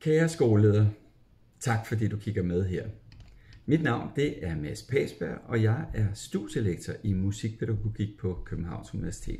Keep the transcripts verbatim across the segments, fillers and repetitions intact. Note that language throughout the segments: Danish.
Kære skoleleder, tak fordi du kigger med her. Mit navn det er Mads Pagsberg, og jeg er studielektor i musikpædagogik på Københavns Universitet.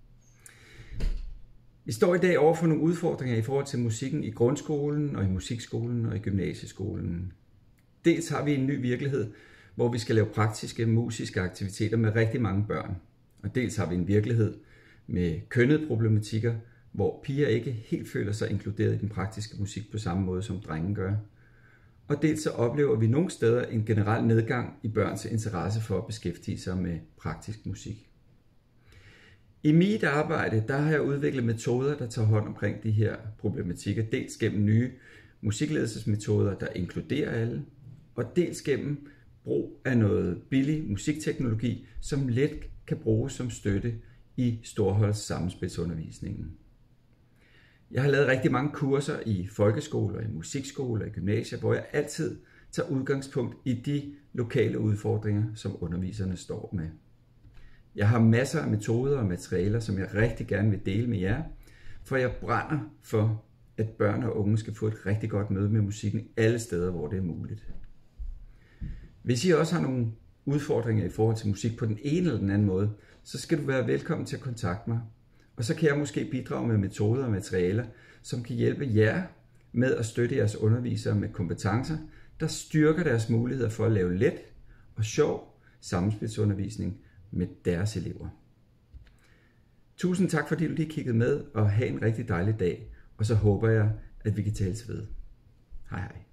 Vi står i dag over for nogle udfordringer i forhold til musikken i grundskolen og i musikskolen og i gymnasieskolen. Dels har vi en ny virkelighed, hvor vi skal lave praktiske musiske aktiviteter med rigtig mange børn. Og dels har vi en virkelighed med kønnede problematikker, hvor piger ikke helt føler sig inkluderet i den praktiske musik på samme måde som drenge gør. Og dels så oplever vi nogle steder en generel nedgang i børns interesse for at beskæftige sig med praktisk musik. I mit arbejde der har jeg udviklet metoder, der tager hånd omkring de her problematikker, dels gennem nye musikledelsesmetoder, der inkluderer alle, og dels gennem brug af noget billig musikteknologi, som let kan bruges som støtte i storholds sammenspilsundervisningen. Jeg har lavet rigtig mange kurser i folkeskoler, i musikskoler, i gymnasier, hvor jeg altid tager udgangspunkt i de lokale udfordringer, som underviserne står med. Jeg har masser af metoder og materialer, som jeg rigtig gerne vil dele med jer, for jeg brænder for, at børn og unge skal få et rigtig godt møde med musikken alle steder, hvor det er muligt. Hvis I også har nogle udfordringer i forhold til musik på den ene eller den anden måde, så skal du være velkommen til at kontakte mig. Og så kan jeg måske bidrage med metoder og materialer, som kan hjælpe jer med at støtte jeres undervisere med kompetencer, der styrker deres muligheder for at lave let og sjov sammenspilsundervisning med deres elever. Tusind tak fordi du lige kiggede med, og have en rigtig dejlig dag, og så håber jeg, at vi kan tales ved. Hej hej.